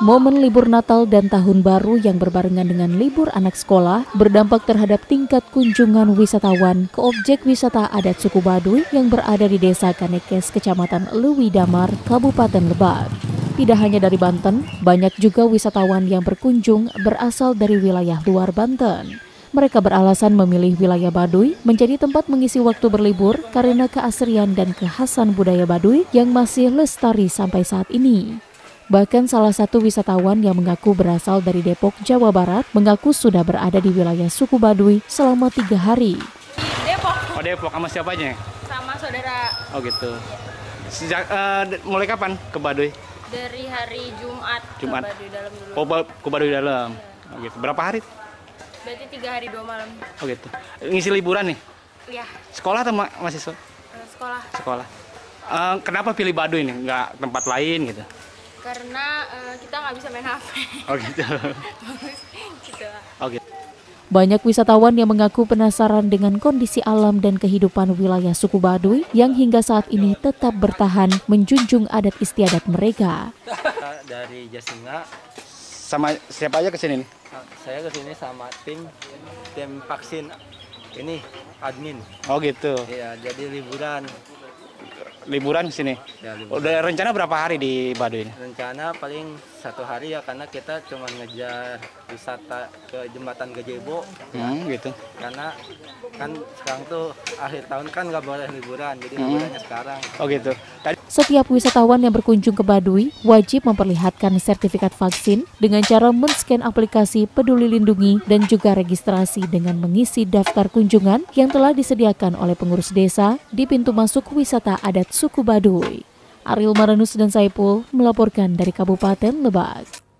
Momen libur Natal dan Tahun Baru yang berbarengan dengan libur anak sekolah berdampak terhadap tingkat kunjungan wisatawan ke objek wisata adat suku Baduy yang berada di Desa Kanekes, Kecamatan Leuwi Damar, Kabupaten Lebak. Tidak hanya dari Banten, banyak juga wisatawan yang berkunjung berasal dari wilayah luar Banten. Mereka beralasan memilih wilayah Baduy menjadi tempat mengisi waktu berlibur karena keasrian dan kekhasan budaya Baduy yang masih lestari sampai saat ini. Bahkan salah satu wisatawan yang mengaku berasal dari Depok, Jawa Barat, mengaku sudah berada di wilayah suku Baduy selama 3 hari. Depok. Oh Depok, sama siapa aja? Sama saudara. Oh gitu. Sejak mulai kapan ke Baduy? Dari hari Jumat. Jumat. Ke Baduy dalam dulu. Oh ke Baduy dalam. Oh gitu. Berapa hari? Berarti 3 hari 2 malam. Oh gitu. Ngisi liburan nih? Iya. Sekolah atau mahasiswa? Sekolah. Sekolah. Kenapa pilih Baduy nih? Nggak tempat lain gitu? Karena kita nggak bisa main HP. Oh gitu. Gitu. Oh gitu. Banyak wisatawan yang mengaku penasaran dengan kondisi alam dan kehidupan wilayah suku Baduy yang hingga saat ini tetap bertahan menjunjung adat istiadat mereka. Dari Jasinga. Sama siapa aja kesini nih? Saya kesini sama tim vaksin ini admin. Oh gitu. Iya, jadi liburan. Liburan kesini? Ya, liburan. Udah rencana berapa hari di Baduy ini? Rencana paling 1 hari ya, karena kita cuma ngejar wisata ke Jembatan Gajebo. Gitu. Karena kan sekarang tuh akhir tahun kan nggak boleh liburan, jadi liburannya sekarang. Oh gitu. Setiap wisatawan yang berkunjung ke Baduy wajib memperlihatkan sertifikat vaksin dengan cara men-scan aplikasi Peduli Lindungi dan juga registrasi dengan mengisi daftar kunjungan yang telah disediakan oleh pengurus desa di pintu masuk wisata adat suku Baduy. Ariel Maranus dan Saipul melaporkan dari Kabupaten Lebak.